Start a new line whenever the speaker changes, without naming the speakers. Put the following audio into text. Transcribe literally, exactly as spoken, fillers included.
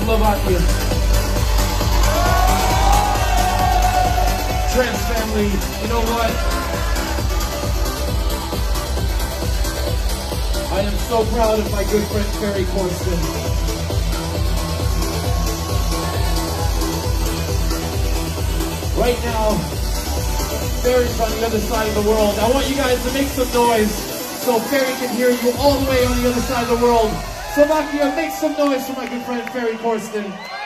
Czechoslovakia. Trans family, you know what? I am so proud of my good friend Ferry Corsten. Right now, Ferry's on the other side of the world. I want you guys to make some noise so Ferry can hear you all the way on the other side of the world. Slovakia, make some noise for my good friend Ferry Corsten.